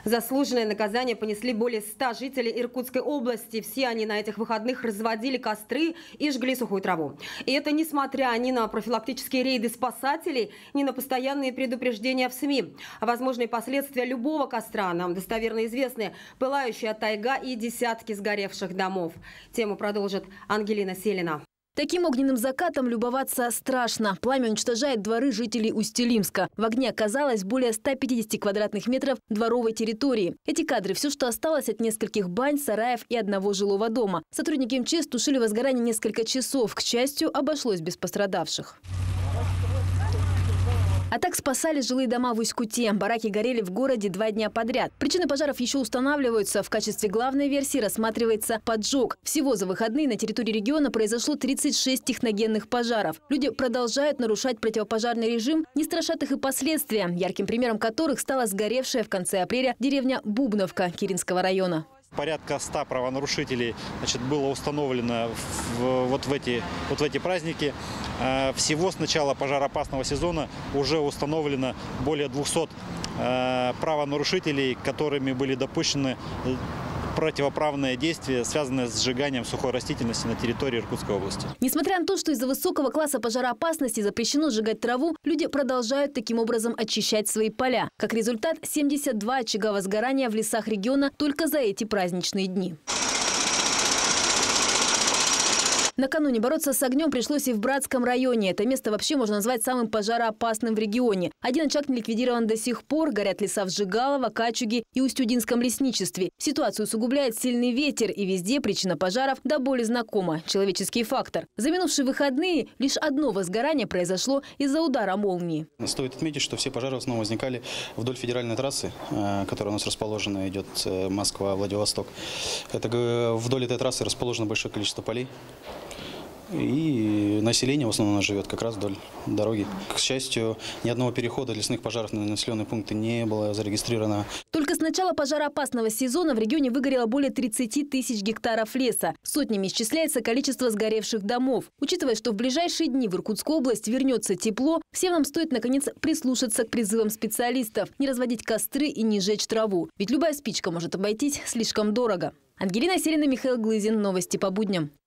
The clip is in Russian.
Заслуженное наказание понесли более 100 жителей Иркутской области. Все они на этих выходных разводили костры и жгли сухую траву. И это несмотря ни на профилактические рейды спасателей, ни на постоянные предупреждения в СМИ. Возможные последствия любого костра нам достоверно известны. Пылающая тайга и десятки сгоревших домов. Тему продолжит Ангелина Селина. Таким огненным закатом любоваться страшно. Пламя уничтожает дворы жителей Усть-Илимска. В огне оказалось более 150 квадратных метров дворовой территории. Эти кадры – все, что осталось от нескольких бань, сараев и одного жилого дома. Сотрудники МЧС тушили возгорание несколько часов. К счастью, обошлось без пострадавших. А так спасали жилые дома в Усть-Куте. Бараки горели в городе 2 дня подряд. Причины пожаров еще устанавливаются. В качестве главной версии рассматривается поджог. Всего за выходные на территории региона произошло 36 техногенных пожаров. Люди продолжают нарушать противопожарный режим, не страшат их и последствия, ярким примером которых стала сгоревшая в конце апреля деревня Бубновка Киринского района. Порядка 100 правонарушителей было установлено вот в эти праздники. Всего с начала пожароопасного сезона уже установлено более 200 правонарушителей, которыми были допущены противоправные действия, связанные с сжиганием сухой растительности на территории Иркутской области. Несмотря на то, что из-за высокого класса пожароопасности запрещено сжигать траву, люди продолжают таким образом очищать свои поля. Как результат, 72 очага возгорания в лесах региона только за эти праздничные дни. Накануне бороться с огнем пришлось и в Братском районе. Это место вообще можно назвать самым пожароопасным в регионе. Один очаг не ликвидирован до сих пор. Горят леса в Жигалово, Качуге и Усть-Удинском лесничестве. Ситуацию усугубляет сильный ветер. И везде причина пожаров до боли знакома – человеческий фактор. За минувшие выходные лишь одно возгорание произошло из-за удара молнии. Стоит отметить, что все пожары в основном возникали вдоль федеральной трассы, которая у нас расположена, идет Москва-Владивосток. Вдоль этой трассы расположено большое количество полей. И население в основном живет как раз вдоль дороги. К счастью, ни одного перехода лесных пожаров на населенные пункты не было зарегистрировано. Только с начала пожароопасного сезона в регионе выгорело более 30 тысяч гектаров леса. Сотнями исчисляется количество сгоревших домов. Учитывая, что в ближайшие дни в Иркутскую область вернется тепло, всем нам стоит наконец прислушаться к призывам специалистов, не разводить костры и не жечь траву. Ведь любая спичка может обойтись слишком дорого. Ангелина Селина, Михаил Глызин. Новости по будням.